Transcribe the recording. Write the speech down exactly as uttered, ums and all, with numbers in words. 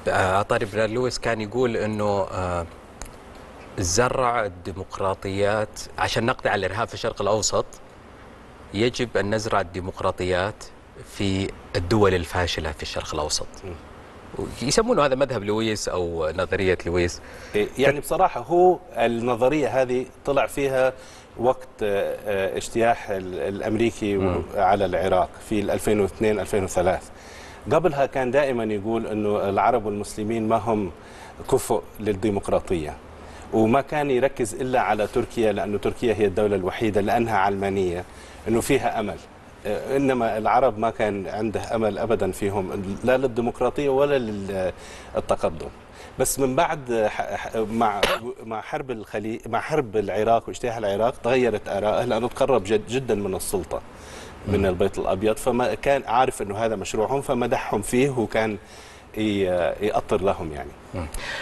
عطاري براد لويس كان يقول انه زرع الديمقراطيات عشان نقضي على الارهاب في الشرق الاوسط، يجب ان نزرع الديمقراطيات في الدول الفاشله في الشرق الاوسط. يسمونه هذا مذهب لويس او نظريه لويس. يعني بصراحه هو النظريه هذه طلع فيها وقت اجتياح الامريكي م. على العراق في ألفين واثنين ألفين وثلاثة. قبلها كان دائما يقول انه العرب والمسلمين ما هم كفؤ للديمقراطيه، وما كان يركز الا على تركيا لانه تركيا هي الدوله الوحيده لانها علمانيه انه فيها امل. انما العرب ما كان عنده امل ابدا فيهم لا للديمقراطيه ولا للتقدم. بس من بعد مع مع حرب الخليج مع حرب العراق واجتياح العراق تغيرت آراءه لانه تقرب جد جدا من السلطه من البيت الابيض، فما كان عارف انه هذا مشروعهم فمدحهم فيه وكان يأطر لهم يعني.